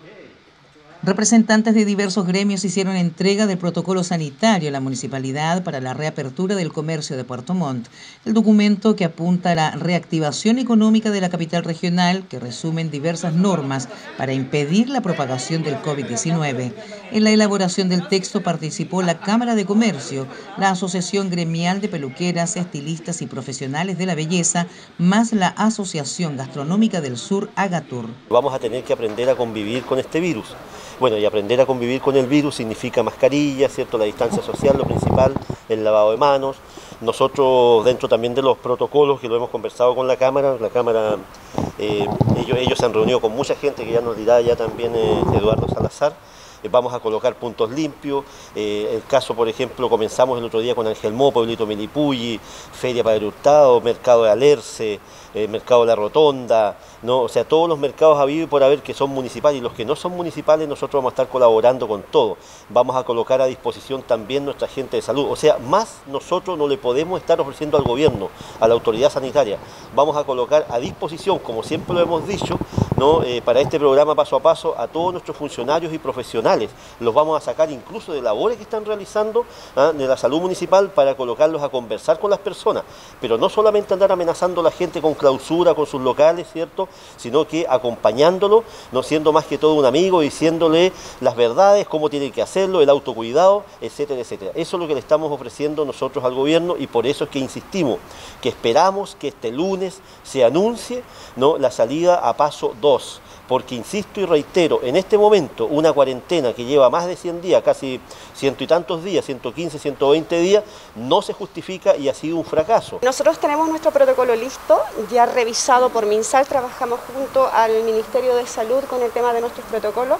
Representantes de diversos gremios hicieron entrega del protocolo sanitario a la municipalidad para la reapertura del comercio de Puerto Montt, el documento que apunta a la reactivación económica de la capital regional, que resumen diversas normas para impedir la propagación del COVID-19. En la elaboración del texto participó la Cámara de Comercio, la Asociación Gremial de Peluqueras, Estilistas y Profesionales de la Belleza, más la Asociación Gastronómica del Sur, Agatur. Vamos a tener que aprender a convivir con este virus. Bueno, y aprender a convivir con el virus significa mascarilla, ¿cierto? La distancia social, lo principal, el lavado de manos. Nosotros, dentro también de los protocolos que lo hemos conversado con la Cámara, ellos se han reunido con mucha gente que ya nos dirá ya también Eduardo Salazar. Vamos a colocar puntos limpios. El caso, por ejemplo, comenzamos el otro día con Angelmó, Pueblito Milipulli, Feria Padre Hurtado, Mercado de Alerce, Mercado de la Rotonda, ¿no? O sea, todos los mercados habidos y por haber que son municipales, y los que no son municipales nosotros vamos a estar colaborando con todo. Vamos a colocar a disposición también nuestra gente de salud. O sea, más nosotros no le podemos estar ofreciendo al gobierno, a la autoridad sanitaria. Vamos a colocar a disposición, como siempre lo hemos dicho, ¿no? Para este programa paso a paso a todos nuestros funcionarios y profesionales. Los vamos a sacar incluso de labores que están realizando de la salud municipal para colocarlos a conversar con las personas, pero no solamente andar amenazando a la gente con clausura, con sus locales, ¿cierto? Sino que acompañándolo, no siendo más que todo un amigo, diciéndole las verdades, cómo tiene que hacerlo, el autocuidado, etcétera, etcétera. Eso es lo que le estamos ofreciendo nosotros al gobierno y por eso es que insistimos, que esperamos que este lunes se anuncie, ¿no?, la salida a paso 2. Porque insisto y reitero, en este momento una cuarentena que lleva más de 100 días, casi ciento y tantos días, 115, 120 días, no se justifica y ha sido un fracaso. Nosotros tenemos nuestro protocolo listo, ya revisado por MinSal, trabajamos junto al Ministerio de Salud con el tema de nuestros protocolos.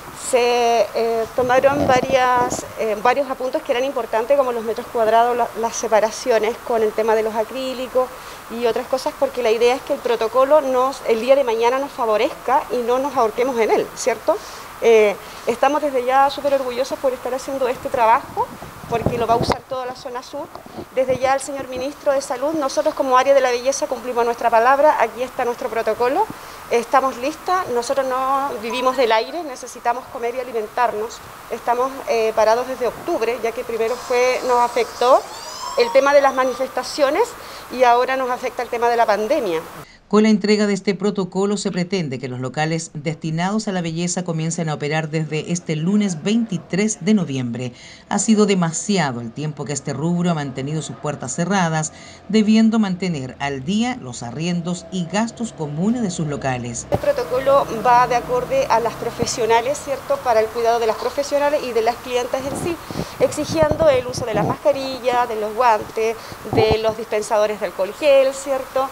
Se tomaron varios apuntes que eran importantes, como los metros cuadrados, las separaciones con el tema de los acrílicos y otras cosas, porque la idea es que el protocolo el día de mañana nos favorezca y no nos ahorquemos en él, ¿cierto? Estamos desde ya súper orgullosos por estar haciendo este trabajo, porque lo va a usar toda la zona sur. Desde ya el señor Ministro de Salud, nosotros como área de la belleza cumplimos nuestra palabra, aquí está nuestro protocolo, estamos listas, nosotros no vivimos del aire, necesitamos comer y alimentarnos. Estamos parados desde octubre, ya que primero nos afectó el tema de las manifestaciones y ahora nos afecta el tema de la pandemia. Con la entrega de este protocolo se pretende que los locales destinados a la belleza comiencen a operar desde este lunes 23 de noviembre. Ha sido demasiado el tiempo que este rubro ha mantenido sus puertas cerradas, debiendo mantener al día los arriendos y gastos comunes de sus locales. El protocolo va de acorde a las profesionales, ¿cierto?, para el cuidado de las profesionales y de las clientas en sí, exigiendo el uso de las mascarillas, de los guantes, de los dispensadores de alcohol gel, ¿cierto?,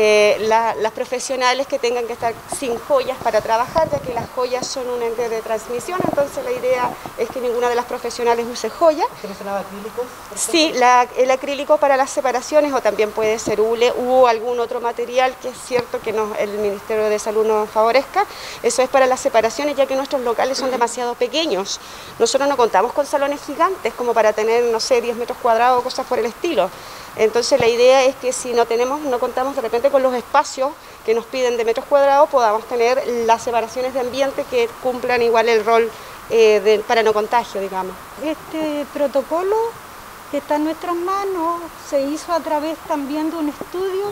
las profesionales que tengan que estar sin joyas para trabajar, ya que las joyas son un ente de transmisión, entonces la idea es que ninguna de las profesionales use joyas. ¿Usted mencionaba acrílicos? Sí, el acrílico para las separaciones, o también puede ser hule u algún otro material que es cierto que el Ministerio de Salud nos favorezca. Eso es para las separaciones, ya que nuestros locales son demasiado pequeños. Nosotros no contamos con salones gigantes como para tener, no sé, 10 metros cuadrados o cosas por el estilo. Entonces la idea es que si no contamos de repente con los espacios que nos piden de metros cuadrados, podamos tener las separaciones de ambiente que cumplan igual el rol para no contagio, digamos. Este protocolo que está en nuestras manos se hizo a través también de un estudio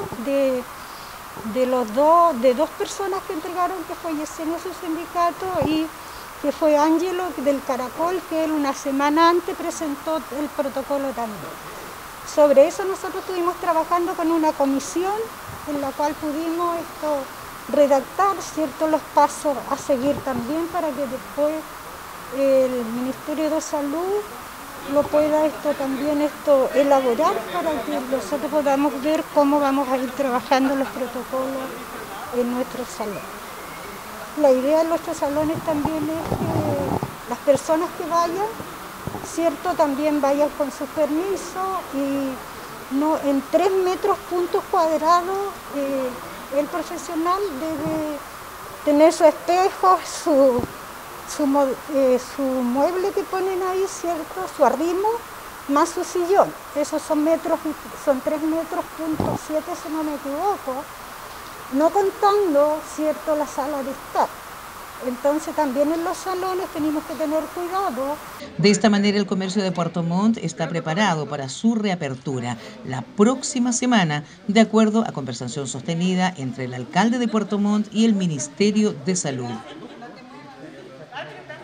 de dos personas que entregaron, que fue Yesenia, su sindicato, y que fue Ángelo del Caracol, que él una semana antes presentó el protocolo también. Sobre eso nosotros estuvimos trabajando con una comisión en la cual pudimos redactar, ¿cierto?, los pasos a seguir también para que después el Ministerio de Salud lo pueda también elaborar para que nosotros podamos ver cómo vamos a ir trabajando los protocolos en nuestros salones. La idea de nuestros salones también es que las personas que vayan, ¿cierto?, también vayan con su permiso y no en 3 metros puntos cuadrados. El profesional debe tener su espejo, su mueble que ponen ahí, ¿cierto?, su arrimo, más su sillón. Esos son 3 metros punto 7, si no me equivoco, no contando, ¿cierto?, la sala de estar. Entonces también en los salones tenemos que tener cuidado. De esta manera el comercio de Puerto Montt está preparado para su reapertura la próxima semana, de acuerdo a conversación sostenida entre el alcalde de Puerto Montt y el Ministerio de Salud.